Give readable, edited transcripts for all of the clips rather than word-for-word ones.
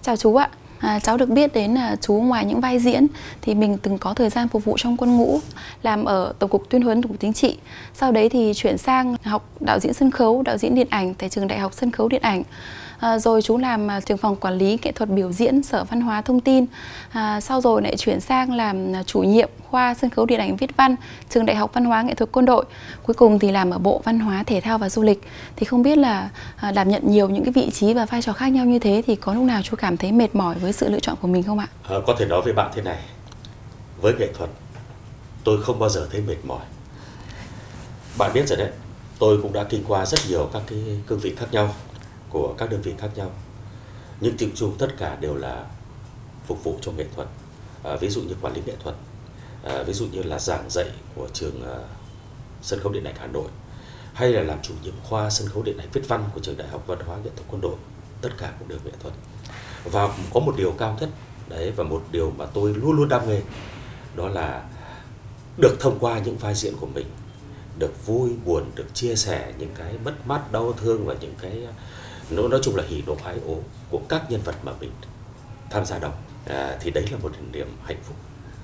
Chào chú ạ. Cháu được biết đến là chú ngoài những vai diễn thì mình từng có thời gian phục vụ trong quân ngũ, làm ở Tổng cục Tuyên huấn, Tổng cục Chính trị. Sau đấy thì chuyển sang học đạo diễn sân khấu, đạo diễn điện ảnh tại trường Đại học Sân khấu Điện ảnh. Rồi chú làm trưởng phòng quản lý nghệ thuật biểu diễn Sở Văn hóa Thông tin. Sau rồi lại chuyển sang làm chủ nhiệm khoa sân khấu điện ảnh viết văn trường Đại học Văn hóa Nghệ thuật Quân đội. Cuối cùng thì làm ở Bộ Văn hóa Thể thao và Du lịch. Thì không biết là đảm nhận nhiều những cái vị trí và vai trò khác nhau như thế thì có lúc nào chú cảm thấy mệt mỏi với sự lựa chọn của mình không ạ? Có thể nói với bạn thế này, với nghệ thuật tôi không bao giờ thấy mệt mỏi. Bạn biết rồi đấy, tôi cũng đã kinh qua rất nhiều các cái cương vị khác nhau của các đơn vị khác nhau, nhưng chung chung tất cả đều là phục vụ cho nghệ thuật. Ví dụ như quản lý nghệ thuật, ví dụ như là giảng dạy của trường Sân khấu Điện ảnh Hà Nội, hay là làm chủ nhiệm khoa sân khấu điện ảnh viết văn của trường Đại học Văn hóa Nghệ thuật Quân đội, tất cả cũng đều nghệ thuật. Và có một điều cao nhất đấy, và một điều mà tôi luôn luôn đam mê, đó là được thông qua những vai diễn của mình, được vui buồn, được chia sẻ những cái mất mát đau thương và những cái nói chung là hỉ nộ ái ố của các nhân vật mà mình tham gia đóng, thì đấy là một niềm hạnh phúc.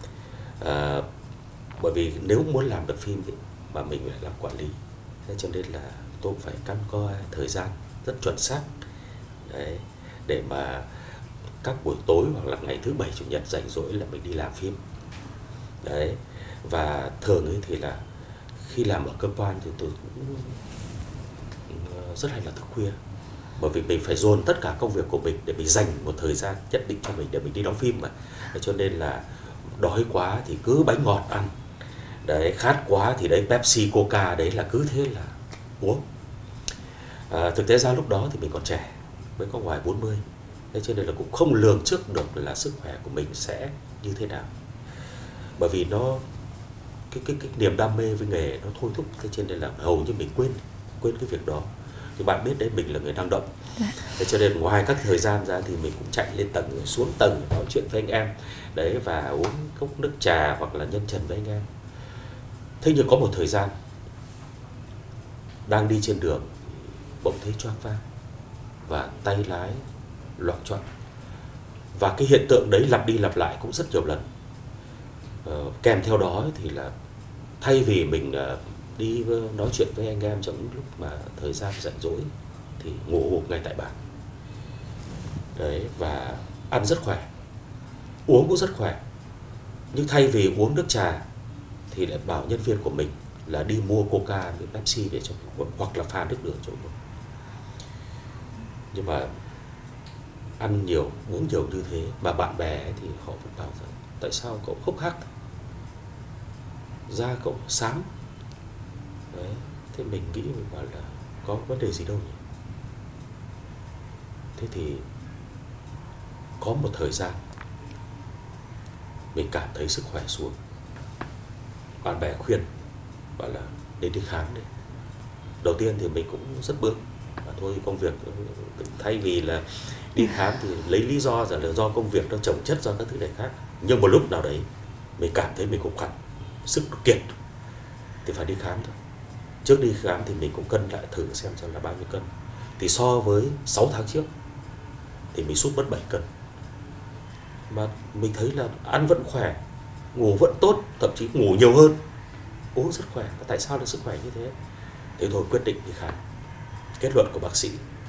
Bởi vì nếu muốn làm được phim thì mà mình phải làm quản lý, thế cho nên là tôi phải căn coi thời gian rất chuẩn xác đấy, để mà các buổi tối hoặc là ngày thứ bảy chủ nhật rảnh rỗi là mình đi làm phim đấy. Và thường ấy thì là khi làm ở cơ quan thì tôi cũng rất hay là thức khuya, bởi vì mình phải dồn tất cả công việc của mình để mình dành một thời gian nhất định cho mình để mình đi đóng phim mà. Cho nên là đói quá thì cứ bánh ngọt ăn đấy, khát quá thì đấy Pepsi, Coca đấy là cứ thế là uống. Thực tế ra lúc đó thì mình còn trẻ, mới có ngoài 40, thế cho nên là cũng không lường trước được là sức khỏe của mình sẽ như thế nào, bởi vì nó cái niềm đam mê với nghề nó thôi thúc, thế cho nên là hầu như mình quên cái việc đó. Thì bạn biết đấy, mình là người năng động, thế cho nên ngoài các thời gian ra thì mình cũng chạy lên tầng rồi xuống tầng nói chuyện với anh em đấy, và uống cốc nước trà hoặc là nhân trần với anh em. Thế nhưng có một thời gian đang đi trên đường bỗng thấy choáng váng và tay lái loạng choạng, và cái hiện tượng đấy lặp đi lặp lại cũng rất nhiều lần. Kèm theo đó thì là thay vì mình đi nói chuyện với anh em trong những lúc mà thời gian rảnh rỗi thì ngủ gục ngay tại bàn đấy, và ăn rất khỏe, uống cũng rất khỏe, nhưng thay vì uống nước trà thì lại bảo nhân viên của mình là đi mua Coca với Pepsi để cho mình uống, hoặc là pha nước đường cho uống. Nhưng mà ăn nhiều, uống nhiều như thế mà bạn bè thì họ vẫn bảo rằng tại sao cậu hốc hác, da cậu xám đấy. Thế mình nghĩ, mình bảo là có vấn đề gì đâu nhỉ. Thế thì có một thời gian mình cảm thấy sức khỏe xuống, bạn bè khuyên bảo là nên đi khám đi. Đầu tiên thì mình cũng rất bướng, thôi công việc, thay vì là đi khám thì lấy lý do rằng là do công việc nó chồng chất, do các thứ này khác. Nhưng một lúc nào đấy mình cảm thấy mình cũng khỏe, sức kiệt thì phải đi khám thôi. Trước đi khám thì mình cũng cân lại thử xem là bao nhiêu cân. Thì so với 6 tháng trước thì mình sút mất 7 cân. Mà mình thấy là ăn vẫn khỏe, ngủ vẫn tốt, thậm chí ngủ nhiều hơn, uống rất khỏe. Tại sao là sức khỏe như thế? Thế thôi quyết định đi khám. Kết luận của bác sĩ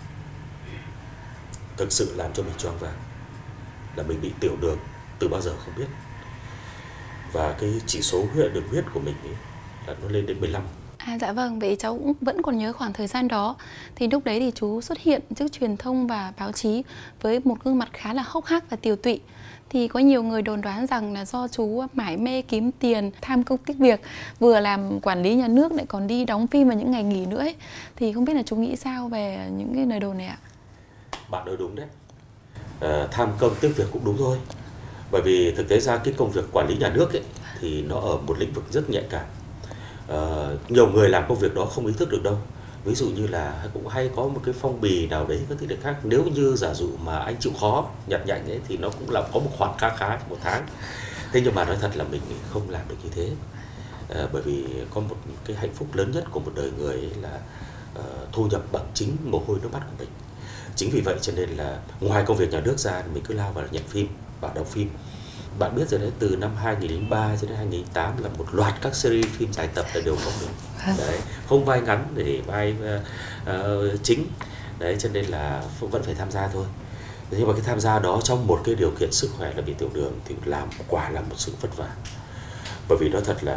thực sự làm cho mình choáng váng, là mình bị tiểu đường từ bao giờ không biết. Và cái chỉ số đường huyết của mình ấy là nó lên đến 15. Dạ vâng, vậy cháu cũng vẫn còn nhớ khoảng thời gian đó. Thì lúc đấy thì chú xuất hiện trước truyền thông và báo chí với một gương mặt khá là hốc hác và tiều tụy. Thì có nhiều người đồn đoán rằng là do chú mải mê kiếm tiền, tham công tiếc việc, vừa làm quản lý nhà nước lại còn đi đóng phim vào những ngày nghỉ nữa ấy. Thì không biết là chú nghĩ sao về những cái lời đồn này ạ? Bạn nói đúng đấy. Tham công tiếc việc cũng đúng thôi. Bởi vì thực tế ra cái công việc quản lý nhà nước ấy thì nó ở một lĩnh vực rất nhạy cảm. Nhiều người làm công việc đó không ý thức được đâu. Ví dụ như là cũng hay có một cái phong bì nào đấy, các thứ để khác. Nếu như giả dụ mà anh chịu khó nhặt nhạnh ấy thì nó cũng là có một khoản khá một tháng. Thế nhưng mà nói thật là mình không làm được như thế. Bởi vì có một cái hạnh phúc lớn nhất của một đời người ấy là thu nhập bằng chính mồ hôi nước mắt của mình. Chính vì vậy cho nên là ngoài công việc nhà nước ra mình cứ lao vào nhận phim và đóng phim. Bạn biết rồi đấy, từ năm 2003 cho đến 2008 là một loạt các series phim dài tập đều có mình. Đấy, không vai ngắn để vai chính. Đấy, cho nên là vẫn phải tham gia thôi. Nhưng mà cái tham gia đó trong một cái điều kiện sức khỏe là bị tiểu đường thì quả là một sự vất vả. Bởi vì nói thật là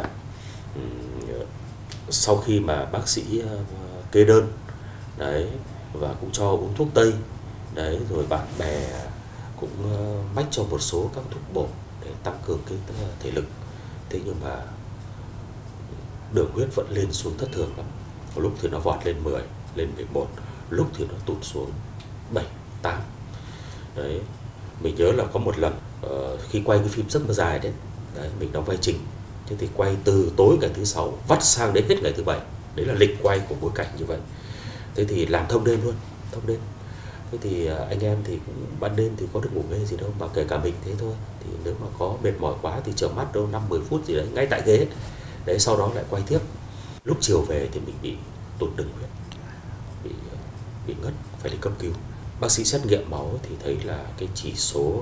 sau khi mà bác sĩ kê đơn đấy và cũng cho uống thuốc tây đấy, rồi bạn bè cũng mách cho một số các thuốc bổ để tăng cường cái thể lực, thế nhưng mà đường huyết vẫn lên xuống thất thường lắm. Lúc thì nó vọt lên 10, lên 11, lúc thì nó tụt xuống 7, 8. Đấy, mình nhớ là có một lần khi quay cái phim Giấc Mơ Dài đấy, mình đóng vai Trình. Thế thì quay từ tối ngày thứ 6 vắt sang đến hết ngày thứ 7. Đấy là lịch quay của bối cảnh như vậy. Thế thì làm thông đêm luôn, thông đêm. Thế thì anh em thì cũng ban đêm thì có được ngủ nghê gì đâu, mà kể cả mình thế thôi. Thì nếu mà có mệt mỏi quá thì chợp mắt đâu 5-10 phút gì đấy ngay tại ghế. Đấy, sau đó lại quay tiếp. Lúc chiều về thì mình bị tụt đường huyết, bị ngất, phải đi cấp cứu. Bác sĩ xét nghiệm máu thì thấy là cái chỉ số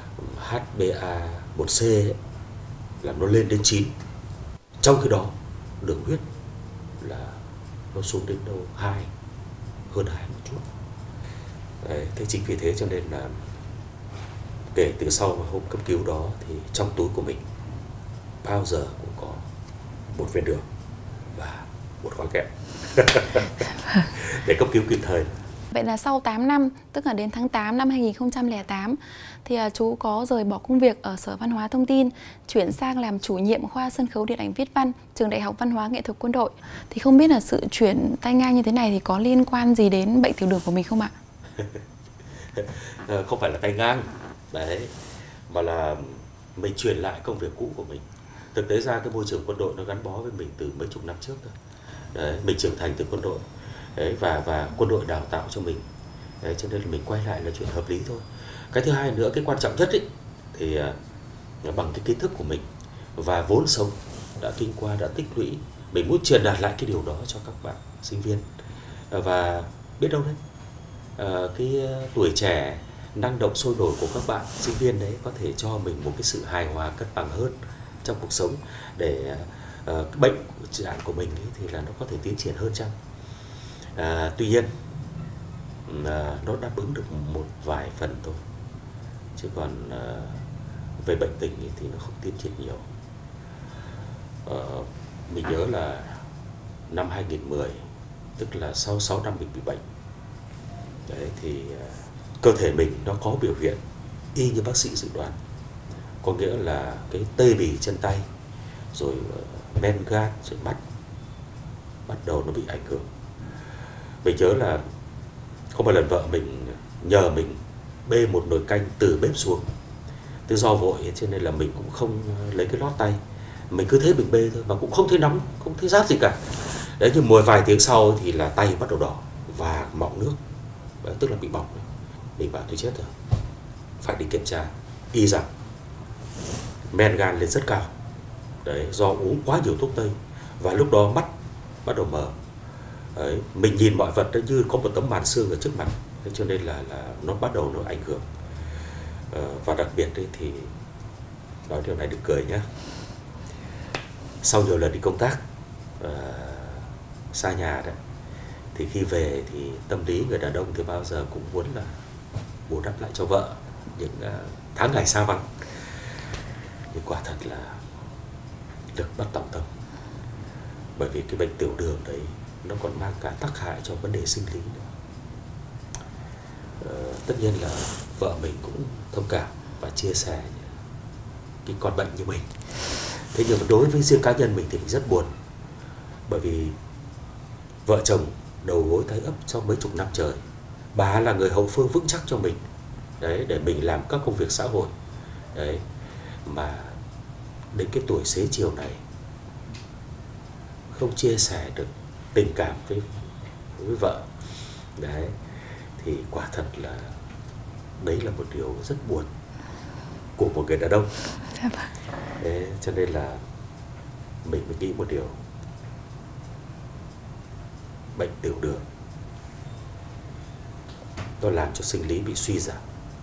HbA1c ấy, là nó lên đến 9. Trong khi đó đường huyết là nó xuống đến đâu 2, hơn 2 một chút. Đấy, thế chính vì thế cho nên là kể từ sau hôm cấp cứu đó thì trong túi của mình bao giờ cũng có một viên đường và một gói kẹo để cấp cứu kịp thời. Vậy là sau 8 năm, tức là đến tháng 8 năm 2008 thì chú có rời bỏ công việc ở Sở Văn hóa Thông tin, chuyển sang làm chủ nhiệm khoa sân khấu điện ảnh viết văn, Trường Đại học Văn hóa Nghệ thuật Quân đội. Thì không biết là sự chuyển tay ngang như thế này thì có liên quan gì đến bệnh tiểu đường của mình không ạ? Không phải là tay ngang, đấy, mà là mình chuyển lại công việc cũ của mình. Thực tế ra cái môi trường quân đội nó gắn bó với mình từ mấy chục năm trước thôi. Đấy, mình trưởng thành từ quân đội. Đấy, và quân đội đào tạo cho mình. Đấy, cho nên là mình quay lại là chuyện hợp lý thôi. Cái thứ hai nữa, cái quan trọng nhất ấy, thì bằng cái kiến thức của mình và vốn sống đã kinh qua, đã tích lũy, mình muốn truyền đạt lại cái điều đó cho các bạn sinh viên. Và biết đâu đấy, cái tuổi trẻ năng động sôi nổi của các bạn sinh viên đấy có thể cho mình một cái sự hài hòa cân bằng hơn trong cuộc sống, để bệnh trạng của mình ấy thì là nó có thể tiến triển hơn chăng. Tuy nhiên nó đáp ứng được một vài phần thôi, chứ còn về bệnh tình thì nó không tiến triển nhiều. Mình nhớ là năm 2010, tức là sau 6 năm mình bị bệnh đấy, thì cơ thể mình nó có biểu hiện y như bác sĩ dự đoán, có nghĩa là cái tê bì chân tay, rồi men gan, rồi mắt bắt đầu nó bị ảnh hưởng. Mình nhớ là có một lần vợ mình nhờ mình bê một nồi canh từ bếp xuống. Từ do vội cho nên là mình cũng không lấy cái lót tay, mình cứ thế mình bê thôi, mà cũng không thấy nóng, không thấy rát gì cả. Đấy, nhưng một vài tiếng sau thì là tay bắt đầu đỏ và mọng nước. Đấy, tức là bị bỏng. Mình bảo tôi chết rồi, phải đi kiểm tra. Y rằng men gan lên rất cao. Đấy, do uống quá nhiều thuốc tây. Và lúc đó mắt bắt đầu mờ. Đấy, mình nhìn mọi vật như có một tấm màn sương ở trước mặt. Thế cho nên là nó bắt đầu nó ảnh hưởng. Và đặc biệt đấy thì nói điều này đừng cười nhé. Sau nhiều lần đi công tác xa nhà đấy, thì khi về thì tâm lý người đàn ông thì bao giờ cũng muốn là bù đắp lại cho vợ những tháng ngày xa vắng. Nhưng quả thật là lực bất tòng tâm, bởi vì cái bệnh tiểu đường đấy nó còn mang cả tác hại cho vấn đề sinh lý nữa. Tất nhiên là vợ mình cũng thông cảm và chia sẻ cái con bệnh như mình. Thế nhưng mà đối với riêng cá nhân mình thì mình rất buồn, bởi vì vợ chồng đầu gối tay ấp trong mấy chục năm trời, bà là người hậu phương vững chắc cho mình đấy, để mình làm các công việc xã hội đấy, mà đến cái tuổi xế chiều này không chia sẻ được tình cảm với vợ đấy, thì quả thật là đấy là một điều rất buồn của một người đàn ông. Đấy, cho nên là mình mới nghĩ một điều, bệnh tiểu đường nó làm cho sinh lý bị suy giảm,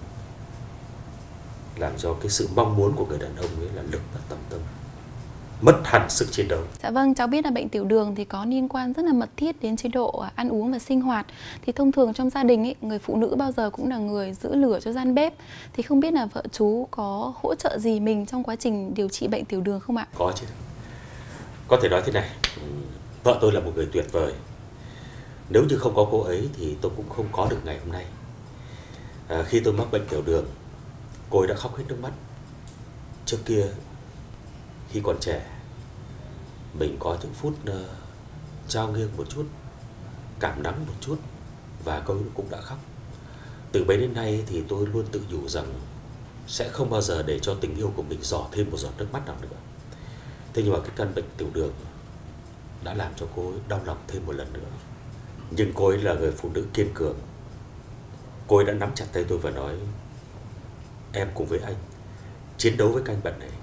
làm cho cái sự mong muốn của người đàn ông ấy là lực bất tòng tâm, mất hẳn sức chiến đấu. Dạ vâng, cháu biết là bệnh tiểu đường thì có liên quan rất là mật thiết đến chế độ ăn uống và sinh hoạt. Thì thông thường trong gia đình ấy, người phụ nữ bao giờ cũng là người giữ lửa cho gian bếp. Thì không biết là vợ chú có hỗ trợ gì mình trong quá trình điều trị bệnh tiểu đường không ạ? Có chứ. Có thể nói thế này, vợ tôi là một người tuyệt vời. Nếu như không có cô ấy thì tôi cũng không có được ngày hôm nay. Khi tôi mắc bệnh tiểu đường, cô ấy đã khóc hết nước mắt. Trước kia, khi còn trẻ, mình có những phút trao nghiêng một chút, cảm nắng một chút, và cô ấy cũng đã khóc. Từ bấy đến nay thì tôi luôn tự nhủ rằng sẽ không bao giờ để cho tình yêu của mình rỏ thêm một giọt nước mắt nào nữa. Thế nhưng mà cái căn bệnh tiểu đường đã làm cho cô ấy đau lòng thêm một lần nữa. Nhưng cô ấy là người phụ nữ kiên cường. Cô ấy đã nắm chặt tay tôi và nói: em cùng với anh chiến đấu với căn bệnh này.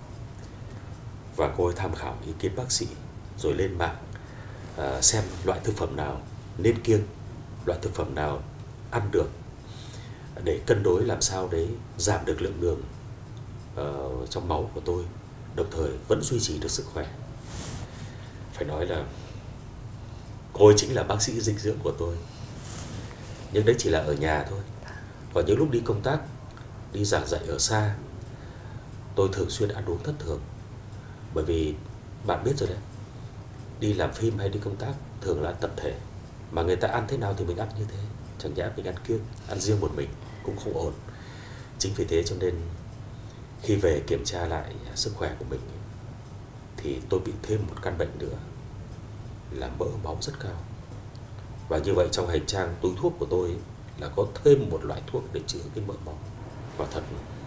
Và cô ấy tham khảo ý kiến bác sĩ, rồi lên mạng xem loại thực phẩm nào nên kiêng, loại thực phẩm nào ăn được, để cân đối làm sao đấy giảm được lượng đường trong máu của tôi, đồng thời vẫn duy trì được sức khỏe. Phải nói là cô ấy chính là bác sĩ dinh dưỡng của tôi. Nhưng đấy chỉ là ở nhà thôi. Còn những lúc đi công tác, đi giảng dạy ở xa, tôi thường xuyên ăn uống thất thường. Bởi vì bạn biết rồi đấy, đi làm phim hay đi công tác thường là tập thể, mà người ta ăn thế nào thì mình ăn như thế. Chẳng nhẽ mình ăn kiêng, ăn riêng một mình cũng không ổn. Chính vì thế cho nên khi về kiểm tra lại sức khỏe của mình thì tôi bị thêm một căn bệnh nữa là mỡ máu rất cao. Và như vậy trong hành trang túi thuốc của tôi là có thêm một loại thuốc để chữa cái mỡ máu. Và thật,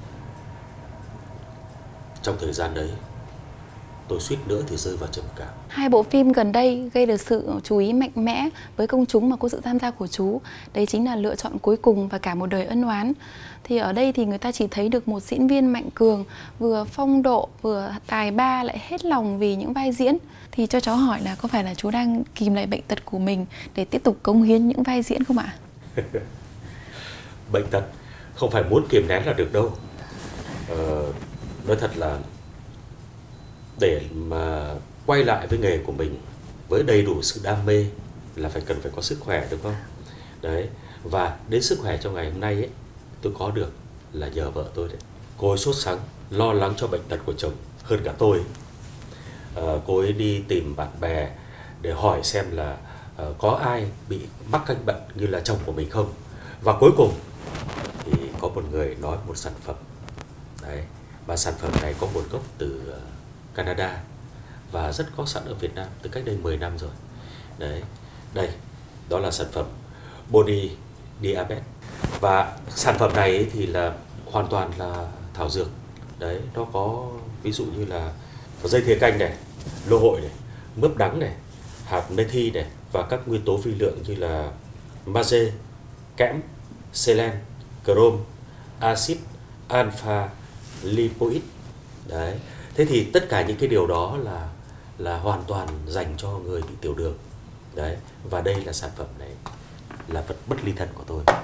trong thời gian đấy tôi suýt nữa thì rơi vào trầm cảm. Hai bộ phim gần đây gây được sự chú ý mạnh mẽ với công chúng mà có sự tham gia của chú. Đấy chính là Lựa chọn cuối cùng và Cả một đời ân oán. Thì ở đây thì người ta chỉ thấy được một diễn viên mạnh cường, vừa phong độ, vừa tài ba, lại hết lòng vì những vai diễn. Thì cho cháu hỏi là có phải là chú đang kìm lại bệnh tật của mình để tiếp tục cống hiến những vai diễn không ạ? Bệnh tật không phải muốn kiềm nén là được đâu. Nói thật là để mà quay lại với nghề của mình với đầy đủ sự đam mê là cần phải có sức khỏe, đúng không? Đấy, và đến sức khỏe trong ngày hôm nay ấy, tôi có được là nhờ vợ tôi đấy. Cô ấy sốt sắng, lo lắng cho bệnh tật của chồng hơn cả tôi. Cô ấy đi tìm bạn bè để hỏi xem là có ai bị mắc căn bệnh như là chồng của mình không. Và cuối cùng thì có một người nói một sản phẩm. Đấy, và sản phẩm này có nguồn gốc từ Canada và rất có sẵn ở Việt Nam từ cách đây 10 năm rồi. Đấy, đây, đó là sản phẩm Body Diabetes. Và sản phẩm này ấy thì là hoàn toàn là thảo dược. Đấy, nó có ví dụ như là có dây thìa canh này, lô hội này, mướp đắng này, hạt methi này, và các nguyên tố vi lượng như là magie, kẽm, selen, chrome, axit alpha lipoic. Đấy. Thế thì tất cả những cái điều đó là hoàn toàn dành cho người bị tiểu đường. Đấy, và đây là sản phẩm này là vật bất ly thân của tôi.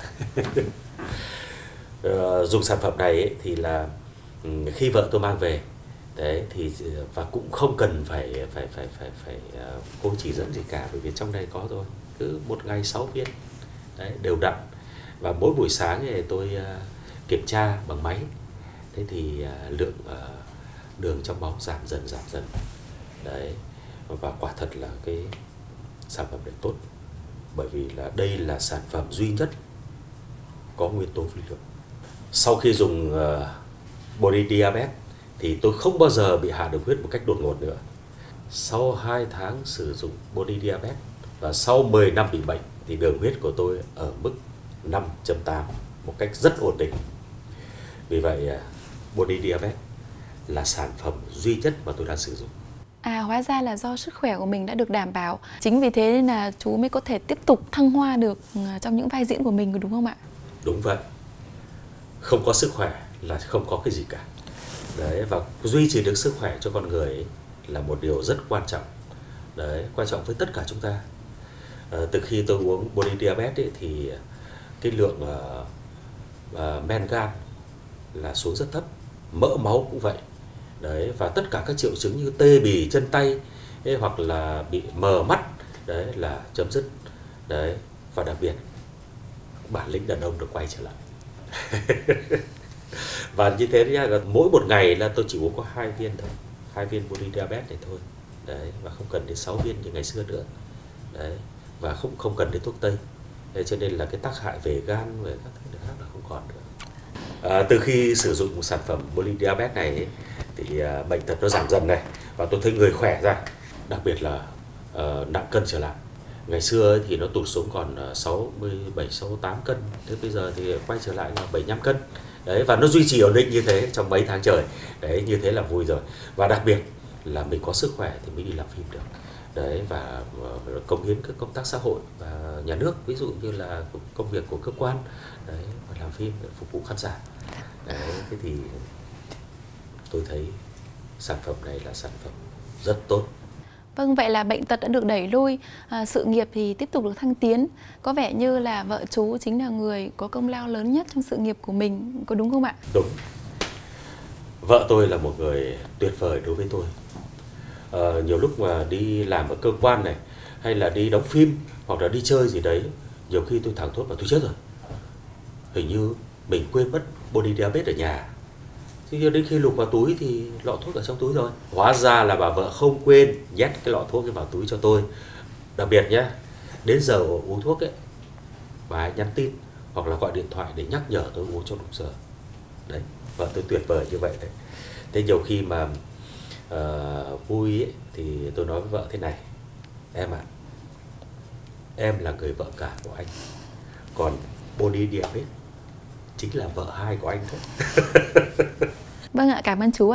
Dùng sản phẩm này ấy, thì là khi vợ tôi mang về đấy thì và cũng không cần phải cô chỉ dẫn gì cả, bởi vì trong đây có thôi, cứ một ngày 6 viên đấy, đều đặn. Và mỗi buổi sáng thì tôi kiểm tra bằng máy, thế thì lượng đường trong máu giảm dần đấy. Và quả thật là cái sản phẩm này tốt, bởi vì là đây là sản phẩm duy nhất có nguyên tố vi lượng. Sau khi dùng Body Diabetes thì tôi không bao giờ bị hạ đường huyết một cách đột ngột nữa. Sau 2 tháng sử dụng Body Diabetes và sau 10 năm bị bệnh thì đường huyết của tôi ở mức 5.8 một cách rất ổn định. Vì vậy Body Diabetes là sản phẩm duy nhất mà tôi đang sử dụng. À, hóa ra là do sức khỏe của mình đã được đảm bảo. Chính vì thế nên là chú mới có thể tiếp tục thăng hoa được trong những vai diễn của mình, đúng không ạ? Đúng vậy. Không có sức khỏe là không có cái gì cả. Đấy, và duy trì được sức khỏe cho con người ấy là một điều rất quan trọng. Đấy, quan trọng với tất cả chúng ta. Từ khi tôi uống Body Diabetes ấy, thì cái lượng men gan là xuống rất thấp, mỡ máu cũng vậy. Đấy, và tất cả các triệu chứng như tê bì chân tay hoặc là bị mờ mắt, đấy là chấm dứt. Đấy, và đặc biệt bản lĩnh đàn ông được quay trở lại. Và như thế là mỗi một ngày là tôi chỉ uống có 2 viên thôi, 2 viên Bodidiabetes này thôi. Đấy, và không cần đến 6 viên như ngày xưa nữa. Đấy, và không cần đến thuốc tây. Thế cho nên là cái tác hại về gan, về các thứ khác là không còn nữa. Từ khi sử dụng sản phẩm Bodidiabetes này ấy, thì bệnh tật nó giảm dần này, và tôi thấy người khỏe ra, đặc biệt là nặng cân trở lại. Ngày xưa ấy thì nó tụt xuống còn 67, 68 cân, thế bây giờ thì quay trở lại là 75 cân. Đấy, và nó duy trì ổn định như thế trong mấy tháng trời. Đấy, như thế là vui rồi. Và đặc biệt là mình có sức khỏe thì mới đi làm phim được. Đấy, và cống hiến các công tác xã hội và nhà nước, ví dụ như là công việc của cơ quan, đấy, và làm phim để phục vụ khán giả. Đấy, thế thì tôi thấy sản phẩm này là sản phẩm rất tốt. Vâng, vậy là bệnh tật đã được đẩy lui, sự nghiệp thì tiếp tục được thăng tiến. Có vẻ như là vợ chú chính là người có công lao lớn nhất trong sự nghiệp của mình, có đúng không ạ? Đúng. Vợ tôi là một người tuyệt vời đối với tôi. Nhiều lúc mà đi làm ở cơ quan này, hay là đi đóng phim, hoặc là đi chơi gì đấy, nhiều khi tôi thẳng thốt và tôi chết rồi. Hình như mình quên mất Bodidiabetes ở nhà. Thế đến khi lục vào túi thì lọ thuốc ở trong túi rồi. Hóa ra là bà vợ không quên nhét cái lọ thuốc vào túi cho tôi. Đặc biệt nhé, đến giờ uống thuốc ấy, bà ấy nhắn tin hoặc là gọi điện thoại để nhắc nhở tôi uống cho đúng giờ. Đấy, vợ tôi tuyệt vời như vậy đấy. Thế nhiều khi mà vui ấy, thì tôi nói với vợ thế này: em ạ, em là người vợ cả của anh, còn Bodidiabetes chính là vợ hai của anh thôi. Vâng ạ, cảm ơn chú ạ.